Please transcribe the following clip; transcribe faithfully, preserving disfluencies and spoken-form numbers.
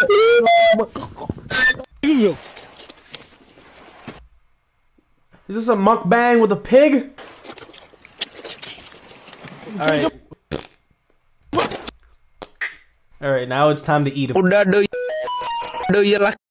Is this a mukbang with a pig? Alright. Alright, now it's time to eat him. Udah do do you like